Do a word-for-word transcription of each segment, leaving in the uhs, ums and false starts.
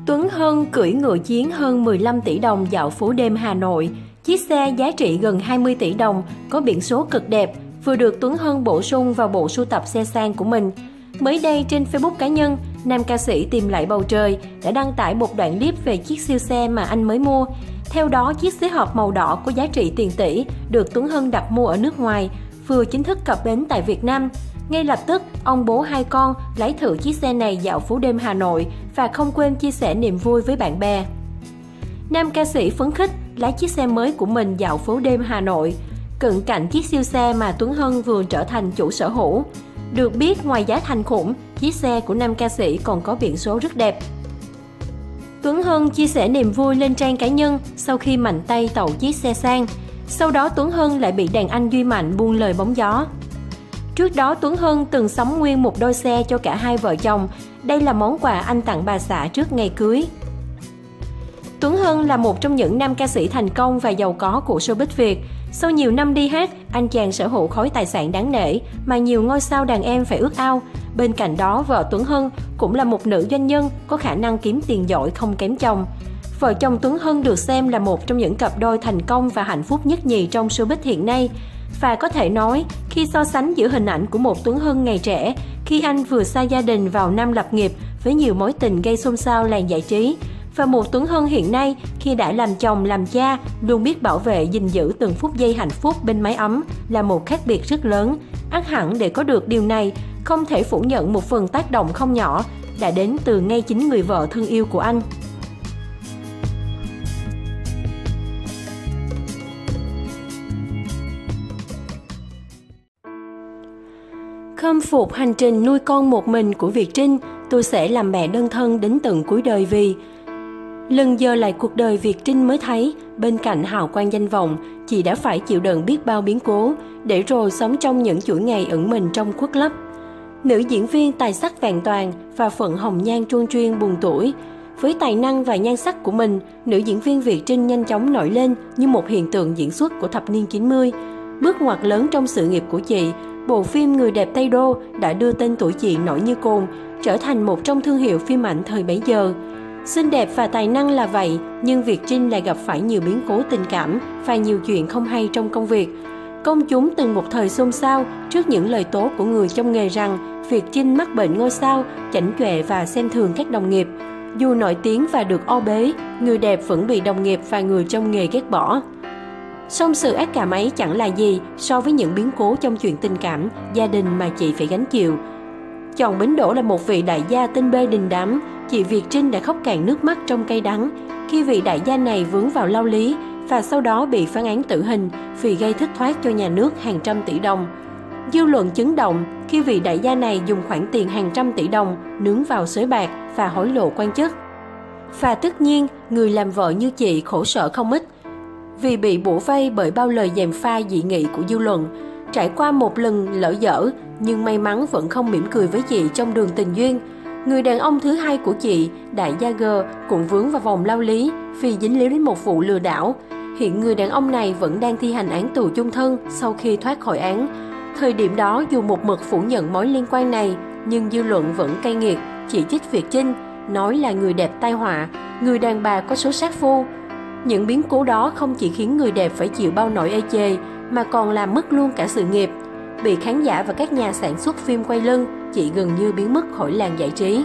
Tuấn Hân cưỡi ngựa chiến hơn mười lăm tỷ đồng dạo phố đêm Hà Nội. Chiếc xe giá trị gần hai mươi tỷ đồng, có biển số cực đẹp, vừa được Tuấn Hân bổ sung vào bộ sưu tập xe sang của mình. Mới đây trên Facebook cá nhân, nam ca sĩ tìm lại bầu trời đã đăng tải một đoạn clip về chiếc siêu xe mà anh mới mua. Theo đó, chiếc xế hộp màu đỏ có giá trị tiền tỷ được Tuấn Hân đặt mua ở nước ngoài, vừa chính thức cập bến tại Việt Nam. Ngay lập tức, ông bố hai con lái thử chiếc xe này dạo phố đêm Hà Nội và không quên chia sẻ niềm vui với bạn bè. Nam ca sĩ phấn khích lái chiếc xe mới của mình dạo phố đêm Hà Nội, cận cạnh chiếc siêu xe mà Tuấn Hân vừa trở thành chủ sở hữu. Được biết, ngoài giá thành khủng, chiếc xe của nam ca sĩ còn có biển số rất đẹp. Tuấn Hân chia sẻ niềm vui lên trang cá nhân sau khi mạnh tay tậu chiếc xe sang. Sau đó Tuấn Hân lại bị đàn anh Duy Mạnh buông lời bóng gió. Trước đó Tuấn Hân từng sắm nguyên một đôi xe cho cả hai vợ chồng. Đây là món quà anh tặng bà xã trước ngày cưới. Tuấn Hân là một trong những nam ca sĩ thành công và giàu có của showbiz Việt. Sau nhiều năm đi hát, anh chàng sở hữu khối tài sản đáng nể mà nhiều ngôi sao đàn em phải ước ao. Bên cạnh đó, vợ Tuấn Hân cũng là một nữ doanh nhân có khả năng kiếm tiền giỏi không kém chồng. Vợ chồng Tuấn Hân được xem là một trong những cặp đôi thành công và hạnh phúc nhất nhì trong showbiz hiện nay. Và có thể nói, khi so sánh giữa hình ảnh của một Tuấn Hân ngày trẻ, khi anh vừa xa gia đình vào năm lập nghiệp với nhiều mối tình gây xôn xao làng giải trí, và một Tuấn Hân hiện nay khi đã làm chồng làm cha, luôn biết bảo vệ gìn giữ từng phút giây hạnh phúc bên mái ấm, là một khác biệt rất lớn. Ắt hẳn để có được điều này, không thể phủ nhận một phần tác động không nhỏ đã đến từ ngay chính người vợ thân yêu của anh. Khâm phục hành trình nuôi con một mình của Việt Trinh, tôi sẽ làm mẹ đơn thân đến tận cuối đời vì... Lần giờ lại cuộc đời Việt Trinh mới thấy, bên cạnh hào quang danh vọng, chị đã phải chịu đựng biết bao biến cố, để rồi sống trong những chuỗi ngày ẩn mình trong khuất lấp. Nữ diễn viên tài sắc vẹn toàn và phận hồng nhan truân chuyên buồn tuổi. Với tài năng và nhan sắc của mình, nữ diễn viên Việt Trinh nhanh chóng nổi lên như một hiện tượng diễn xuất của thập niên chín mươi. Bước ngoặt lớn trong sự nghiệp của chị, bộ phim Người đẹp Tây Đô đã đưa tên tuổi chị nổi như cồn, trở thành một trong thương hiệu phim ảnh thời bấy giờ. Xinh đẹp và tài năng là vậy, nhưng Việt Trinh lại gặp phải nhiều biến cố tình cảm và nhiều chuyện không hay trong công việc. Công chúng từng một thời xôn xao trước những lời tố của người trong nghề rằng Việt Trinh mắc bệnh ngôi sao, chảnh chọe và xem thường các đồng nghiệp. Dù nổi tiếng và được o bế, người đẹp vẫn bị đồng nghiệp và người trong nghề ghét bỏ. Song sự ác cảm ấy chẳng là gì so với những biến cố trong chuyện tình cảm, gia đình mà chị phải gánh chịu. Chồng bến đỗ là một vị đại gia tinh bê đình đám, chị Việt Trinh đã khóc cạn nước mắt trong cay đắng khi vị đại gia này vướng vào lao lý và sau đó bị phán án tử hình vì gây thất thoát cho nhà nước hàng trăm tỷ đồng. Dư luận chấn động khi vị đại gia này dùng khoản tiền hàng trăm tỷ đồng nướng vào sới bạc và hối lộ quan chức. Và tất nhiên, người làm vợ như chị khổ sở không ít, vì bị bủa vây bởi bao lời gièm pha dị nghị của dư luận. Trải qua một lần lỡ dở, nhưng may mắn vẫn không mỉm cười với chị trong đường tình duyên. Người đàn ông thứ hai của chị, đại gia G, cũng vướng vào vòng lao lý vì dính líu đến một vụ lừa đảo. Hiện người đàn ông này vẫn đang thi hành án tù chung thân sau khi thoát khỏi án. Thời điểm đó, dù một mực phủ nhận mối liên quan này, nhưng dư luận vẫn cay nghiệt, chỉ trích Việt Trinh, nói là người đẹp tai họa, người đàn bà có số sát phu. Những biến cố đó không chỉ khiến người đẹp phải chịu bao nỗi ê chề, mà còn làm mất luôn cả sự nghiệp. Bị khán giả và các nhà sản xuất phim quay lưng, chị gần như biến mất khỏi làng giải trí.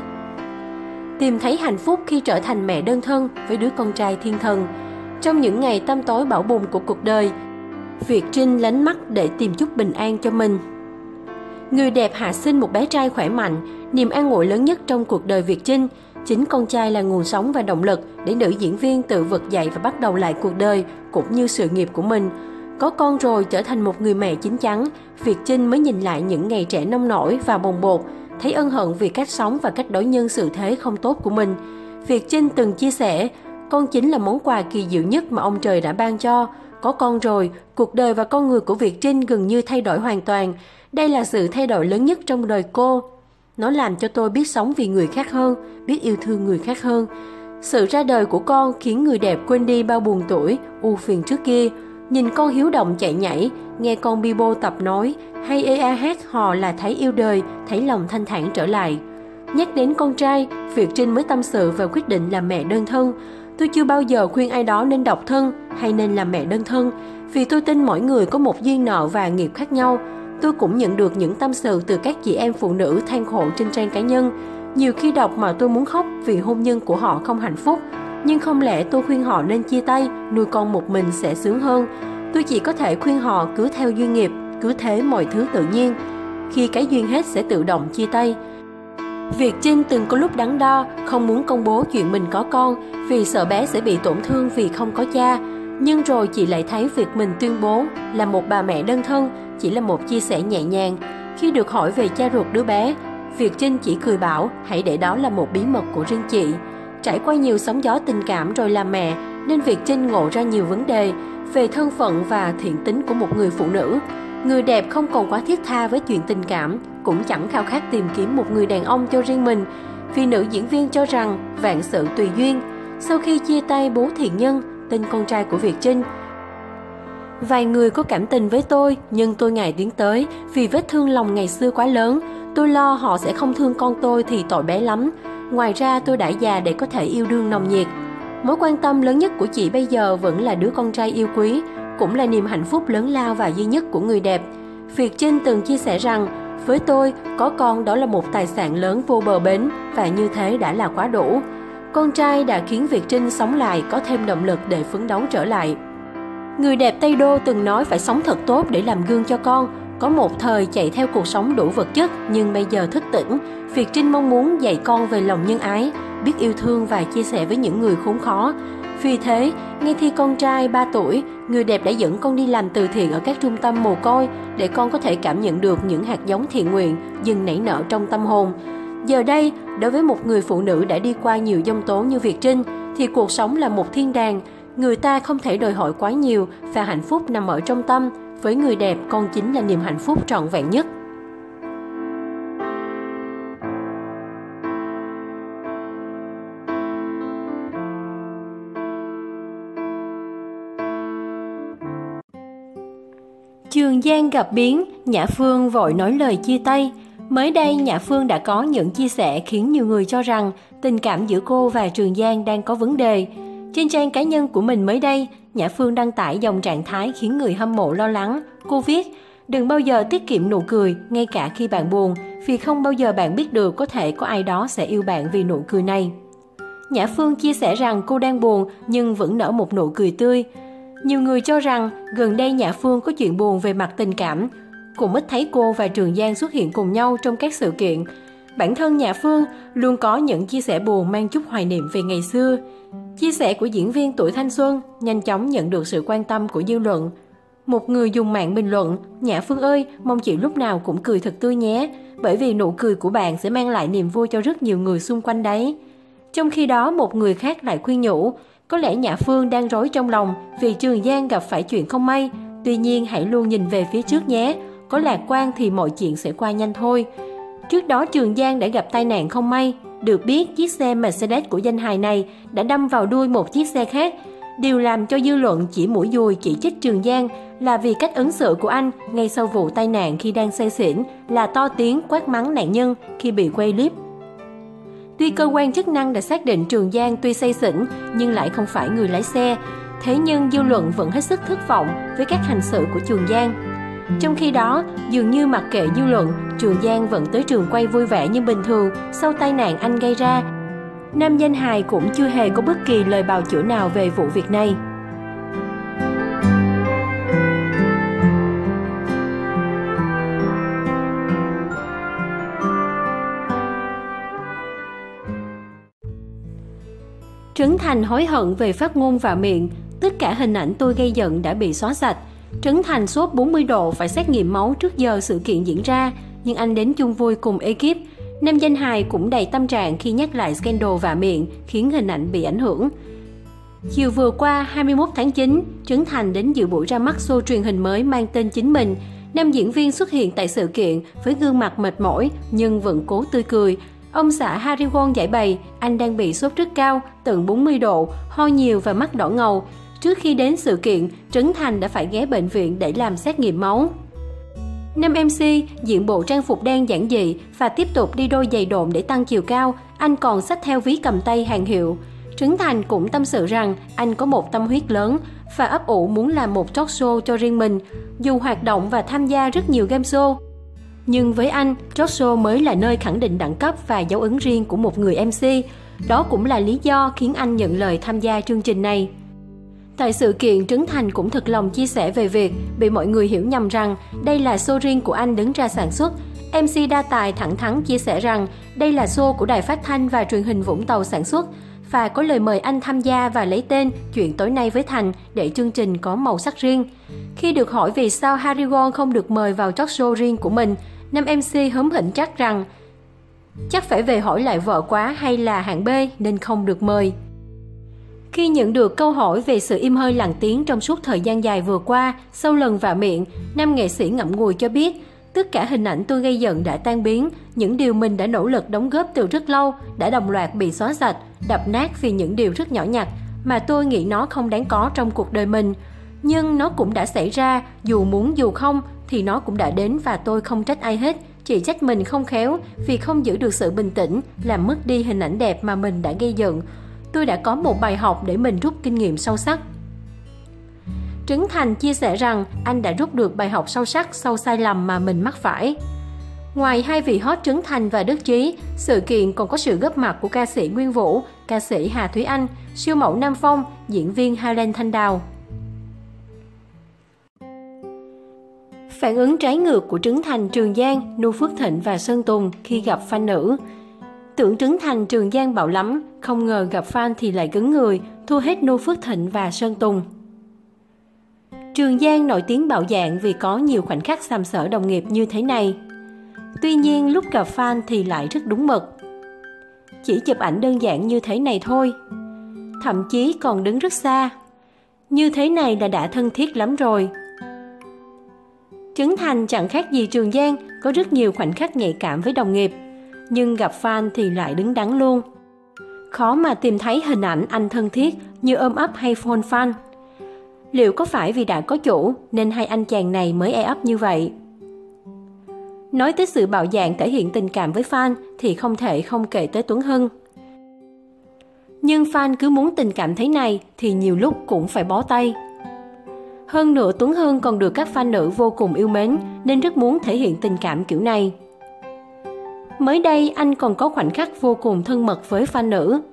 Tìm thấy hạnh phúc khi trở thành mẹ đơn thân với đứa con trai thiên thần. Trong những ngày tăm tối bão bùng của cuộc đời, Việt Trinh lánh mắt để tìm chút bình an cho mình. Người đẹp hạ sinh một bé trai khỏe mạnh, niềm an ủi lớn nhất trong cuộc đời Việt Trinh. Chính con trai là nguồn sống và động lực để nữ diễn viên tự vực dậy và bắt đầu lại cuộc đời cũng như sự nghiệp của mình. Có con rồi trở thành một người mẹ chín chắn, Việt Trinh mới nhìn lại những ngày trẻ nông nổi và bồng bột, thấy ân hận vì cách sống và cách đối nhân xử thế không tốt của mình. Việt Trinh từng chia sẻ, con chính là món quà kỳ diệu nhất mà ông trời đã ban cho. Có con rồi, cuộc đời và con người của Việt Trinh gần như thay đổi hoàn toàn. Đây là sự thay đổi lớn nhất trong đời cô. Nó làm cho tôi biết sống vì người khác hơn, biết yêu thương người khác hơn. Sự ra đời của con khiến người đẹp quên đi bao buồn tuổi, ưu phiền trước kia. Nhìn con hiếu động chạy nhảy, nghe con Bibo tập nói hay ê a hát hò là thấy yêu đời, thấy lòng thanh thản trở lại. Nhắc đến con trai, Việt Trinh mới tâm sự về quyết định làm mẹ đơn thân. Tôi chưa bao giờ khuyên ai đó nên độc thân hay nên làm mẹ đơn thân, vì tôi tin mỗi người có một duyên nợ và nghiệp khác nhau. Tôi cũng nhận được những tâm sự từ các chị em phụ nữ than khổ trên trang cá nhân. Nhiều khi đọc mà tôi muốn khóc vì hôn nhân của họ không hạnh phúc. Nhưng không lẽ tôi khuyên họ nên chia tay, nuôi con một mình sẽ sướng hơn. Tôi chỉ có thể khuyên họ cứ theo duyên nghiệp, cứ thế mọi thứ tự nhiên. Khi cái duyên hết sẽ tự động chia tay. Việt Trinh từng có lúc đắn đo, không muốn công bố chuyện mình có con vì sợ bé sẽ bị tổn thương vì không có cha. Nhưng rồi chị lại thấy việc mình tuyên bố là một bà mẹ đơn thân chỉ là một chia sẻ nhẹ nhàng. Khi được hỏi về cha ruột đứa bé, Việt Trinh chỉ cười bảo hãy để đó là một bí mật của riêng chị. Trải qua nhiều sóng gió tình cảm rồi làm mẹ, nên Việt Trinh ngộ ra nhiều vấn đề về thân phận và thiện tính của một người phụ nữ. Người đẹp không còn quá thiết tha với chuyện tình cảm, cũng chẳng khao khát tìm kiếm một người đàn ông cho riêng mình, vì nữ diễn viên cho rằng vạn sự tùy duyên. Sau khi chia tay bố Thiện Nhân, tên con trai của Việt Trinh, vài người có cảm tình với tôi, nhưng tôi ngại tiến tới vì vết thương lòng ngày xưa quá lớn. Tôi lo họ sẽ không thương con tôi thì tội bé lắm. Ngoài ra tôi đã già để có thể yêu đương nồng nhiệt. Mối quan tâm lớn nhất của chị bây giờ vẫn là đứa con trai yêu quý, cũng là niềm hạnh phúc lớn lao và duy nhất của người đẹp. Việt Trinh từng chia sẻ rằng, với tôi, có con đó là một tài sản lớn vô bờ bến và như thế đã là quá đủ. Con trai đã khiến Việt Trinh sống lại, có thêm động lực để phấn đấu trở lại. Người đẹp Tây Đô từng nói phải sống thật tốt để làm gương cho con. Có một thời chạy theo cuộc sống đủ vật chất, nhưng bây giờ thức tỉnh, Việt Trinh mong muốn dạy con về lòng nhân ái, biết yêu thương và chia sẻ với những người khốn khó. Vì thế, ngay khi con trai ba tuổi, người đẹp đã dẫn con đi làm từ thiện ở các trung tâm mồ côi để con có thể cảm nhận được những hạt giống thiện nguyện dần nảy nở trong tâm hồn. Giờ đây, đối với một người phụ nữ đã đi qua nhiều giông tố như Việt Trinh, thì cuộc sống là một thiên đàng. Người ta không thể đòi hỏi quá nhiều và hạnh phúc nằm ở trong tâm. Với người đẹp, con chính là niềm hạnh phúc trọn vẹn nhất. Trường Giang gặp biến, Nhã Phương vội nói lời chia tay. Mới đây, Nhã Phương đã có những chia sẻ khiến nhiều người cho rằng tình cảm giữa cô và Trường Giang đang có vấn đề. Trên trang cá nhân của mình mới đây, Nhã Phương đăng tải dòng trạng thái khiến người hâm mộ lo lắng. Cô viết, đừng bao giờ tiết kiệm nụ cười, ngay cả khi bạn buồn, vì không bao giờ bạn biết được có thể có ai đó sẽ yêu bạn vì nụ cười này. Nhã Phương chia sẻ rằng cô đang buồn nhưng vẫn nở một nụ cười tươi. Nhiều người cho rằng gần đây Nhã Phương có chuyện buồn về mặt tình cảm. Cũng ít thấy cô và Trường Giang xuất hiện cùng nhau trong các sự kiện. Bản thân Nhã Phương luôn có những chia sẻ buồn mang chút hoài niệm về ngày xưa. Chia sẻ của diễn viên tuổi thanh xuân nhanh chóng nhận được sự quan tâm của dư luận. Một người dùng mạng bình luận, Nhã Phương ơi, mong chị lúc nào cũng cười thật tươi nhé, bởi vì nụ cười của bạn sẽ mang lại niềm vui cho rất nhiều người xung quanh đấy. Trong khi đó, một người khác lại khuyên nhủ, có lẽ Nhã Phương đang rối trong lòng vì Trường Giang gặp phải chuyện không may. Tuy nhiên hãy luôn nhìn về phía trước nhé, có lạc quan thì mọi chuyện sẽ qua nhanh thôi. Trước đó Trường Giang đã gặp tai nạn không may. Được biết, chiếc xe Mercedes của danh hài này đã đâm vào đuôi một chiếc xe khác. Điều làm cho dư luận chỉ mũi dùi chỉ trích Trường Giang là vì cách ứng xử của anh ngay sau vụ tai nạn khi đang say xỉn là to tiếng quát mắng nạn nhân khi bị quay clip. Tuy cơ quan chức năng đã xác định Trường Giang tuy say xỉn nhưng lại không phải người lái xe, thế nhưng dư luận vẫn hết sức thất vọng với cách hành xử của Trường Giang. Trong khi đó, dường như mặc kệ dư luận, Trường Giang vẫn tới trường quay vui vẻ như bình thường sau tai nạn anh gây ra. Nam danh hài cũng chưa hề có bất kỳ lời bào chữa nào về vụ việc này. Trấn Thành hối hận về phát ngôn vào miệng, tất cả hình ảnh tôi gây giận đã bị xóa sạch. Trấn Thành sốt bốn mươi độ phải xét nghiệm máu trước giờ sự kiện diễn ra, nhưng anh đến chung vui cùng ekip. Nam danh hài cũng đầy tâm trạng khi nhắc lại scandal vạ miệng, khiến hình ảnh bị ảnh hưởng. Chiều vừa qua, hai mươi mốt tháng chín, Trấn Thành đến dự buổi ra mắt show truyền hình mới mang tên chính mình. Nam diễn viên xuất hiện tại sự kiện với gương mặt mệt mỏi nhưng vẫn cố tươi cười. Ông xã Harry Won giải bày anh đang bị sốt rất cao, tận bốn mươi độ, ho nhiều và mắt đỏ ngầu. Trước khi đến sự kiện, Trấn Thành đã phải ghé bệnh viện để làm xét nghiệm máu. Nam em xê diện bộ trang phục đen giản dị và tiếp tục đi đôi giày độn để tăng chiều cao, anh còn xách theo ví cầm tay hàng hiệu. Trấn Thành cũng tâm sự rằng anh có một tâm huyết lớn và ấp ủ muốn làm một talk show cho riêng mình, dù hoạt động và tham gia rất nhiều game show. Nhưng với anh, talk show mới là nơi khẳng định đẳng cấp và dấu ấn riêng của một người em xê. Đó cũng là lý do khiến anh nhận lời tham gia chương trình này. Tại sự kiện, Trấn Thành cũng thật lòng chia sẻ về việc bị mọi người hiểu nhầm rằng đây là show riêng của anh đứng ra sản xuất. em xê đa tài thẳng thắn chia sẻ rằng đây là show của Đài Phát thanh và Truyền hình Vũng Tàu sản xuất và có lời mời anh tham gia và lấy tên Chuyện tối nay với Thành để chương trình có màu sắc riêng. Khi được hỏi vì sao Harry Won không được mời vào talk show riêng của mình, nam em xê hớm hỉnh chắc rằng chắc phải về hỏi lại vợ quá hay là hạng B nên không được mời. Khi nhận được câu hỏi về sự im hơi lặng tiếng trong suốt thời gian dài vừa qua, sau lần vạ miệng, nam nghệ sĩ ngậm ngùi cho biết, tất cả hình ảnh tôi gây giận đã tan biến, những điều mình đã nỗ lực đóng góp từ rất lâu đã đồng loạt bị xóa sạch, đập nát vì những điều rất nhỏ nhặt mà tôi nghĩ nó không đáng có trong cuộc đời mình. Nhưng nó cũng đã xảy ra, dù muốn dù không thì nó cũng đã đến và tôi không trách ai hết, chỉ trách mình không khéo vì không giữ được sự bình tĩnh, làm mất đi hình ảnh đẹp mà mình đã gây dựng. Tôi đã có một bài học để mình rút kinh nghiệm sâu sắc. Trấn Thành chia sẻ rằng anh đã rút được bài học sâu sắc sau sai lầm mà mình mắc phải. Ngoài hai vị hot Trấn Thành và Đức Chí, sự kiện còn có sự góp mặt của ca sĩ Nguyên Vũ, ca sĩ Hà Thúy Anh, siêu mẫu Nam Phong, diễn viên Highland Thanh Đào. Phản ứng trái ngược của Trấn Thành, Trường Giang, Nu Phước Thịnh và Sơn Tùng khi gặp fan nữ. Tưởng Trấn Thành, Trường Giang bạo lắm, không ngờ gặp fan thì lại cứng người, thua hết Nu Phước Thịnh và Sơn Tùng. Trường Giang nổi tiếng bạo dạn vì có nhiều khoảnh khắc sàm sỡ đồng nghiệp như thế này. Tuy nhiên lúc gặp fan thì lại rất đúng mực. Chỉ chụp ảnh đơn giản như thế này thôi. Thậm chí còn đứng rất xa. Như thế này là đã thân thiết lắm rồi. Trấn Thành chẳng khác gì Trường Giang, có rất nhiều khoảnh khắc nhạy cảm với đồng nghiệp. Nhưng gặp fan thì lại đứng đắn luôn. Khó mà tìm thấy hình ảnh anh thân thiết như ôm ấp hay phone fan. Liệu có phải vì đã có chủ nên hai anh chàng này mới e ấp như vậy? Nói tới sự bạo dạn thể hiện tình cảm với fan thì không thể không kể tới Tuấn Hưng. Nhưng fan cứ muốn tình cảm thế này thì nhiều lúc cũng phải bó tay. Hơn nữa Tuấn Hưng còn được các fan nữ vô cùng yêu mến nên rất muốn thể hiện tình cảm kiểu này. Mới đây anh còn có khoảnh khắc vô cùng thân mật với fan nữ.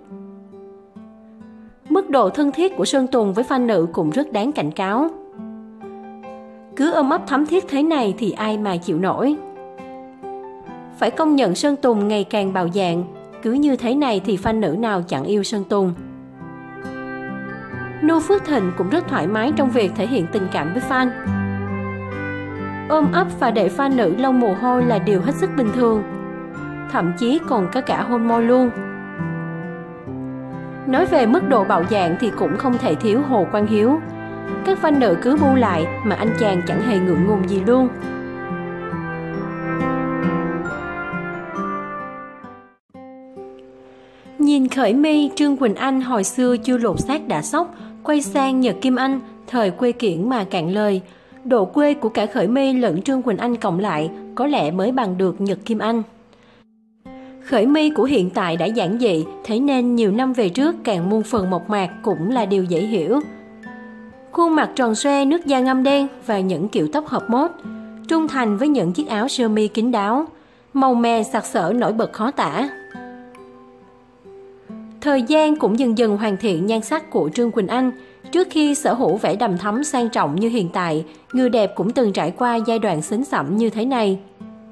Mức độ thân thiết của Sơn Tùng với fan nữ cũng rất đáng cảnh cáo. Cứ ôm ấp thắm thiết thế này thì ai mà chịu nổi. Phải công nhận Sơn Tùng ngày càng bạo dạn, cứ như thế này thì fan nữ nào chẳng yêu Sơn Tùng. Nu Phước Thịnh cũng rất thoải mái trong việc thể hiện tình cảm với fan. Ôm ấp và để fan nữ lau mồ hôi là điều hết sức bình thường. Thậm chí còn có cả hôn môi luôn. Nói về mức độ bạo dạn thì cũng không thể thiếu Hồ Quang Hiếu. Các fan nữ cứ bu lại mà anh chàng chẳng hề ngượng ngùng gì luôn. Nhìn Khởi My, Trương Quỳnh Anh hồi xưa chưa lột xác đã sốc, quay sang Nhật Kim Anh, thời quê kiển mà cạn lời. Độ quê của cả Khởi My lẫn Trương Quỳnh Anh cộng lại có lẽ mới bằng được Nhật Kim Anh. Khởi My của hiện tại đã giản dị, thế nên nhiều năm về trước càng muôn phần mộc mạc cũng là điều dễ hiểu. Khuôn mặt tròn xoe, nước da ngăm đen và những kiểu tóc hợp mốt, trung thành với những chiếc áo sơ mi kín đáo, màu mè sặc sỡ nổi bật khó tả. Thời gian cũng dần dần hoàn thiện nhan sắc của Trương Quỳnh Anh. Trước khi sở hữu vẻ đầm thắm sang trọng như hiện tại, người đẹp cũng từng trải qua giai đoạn xến xẩm như thế này.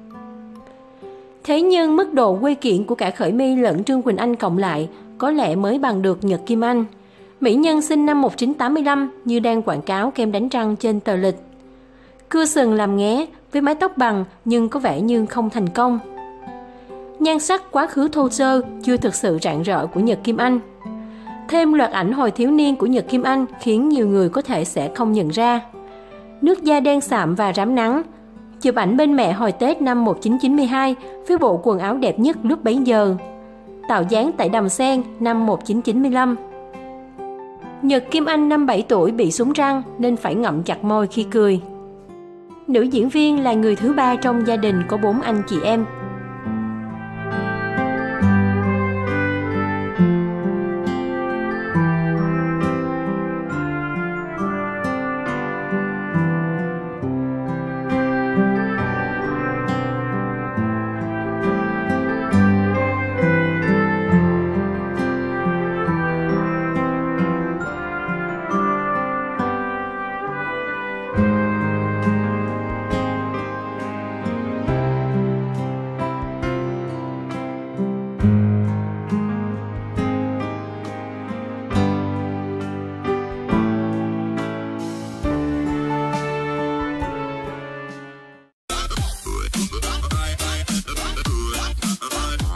Thế nhưng mức độ quê kiển của cả Khởi My lẫn Trương Quỳnh Anh cộng lại có lẽ mới bằng được Nhật Kim Anh. Mỹ nhân sinh năm một nghìn chín trăm tám mươi lăm như đang quảng cáo kem đánh răng trên tờ lịch. Cưa sừng làm nghé với mái tóc bằng nhưng có vẻ như không thành công. Nhan sắc quá khứ thô sơ chưa thực sự rạng rỡ của Nhật Kim Anh. Thêm loạt ảnh hồi thiếu niên của Nhật Kim Anh khiến nhiều người có thể sẽ không nhận ra. Nước da đen sạm và rám nắng. Chụp ảnh bên mẹ hồi Tết năm một nghìn chín trăm chín mươi hai với bộ quần áo đẹp nhất lúc bấy giờ. Tạo dáng tại Đầm Sen năm một nghìn chín trăm chín mươi lăm. Nhật Kim Anh năm bảy tuổi bị súng răng nên phải ngậm chặt môi khi cười. Nữ diễn viên là người thứ ba trong gia đình có bốn anh chị em.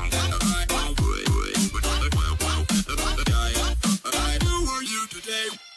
Today.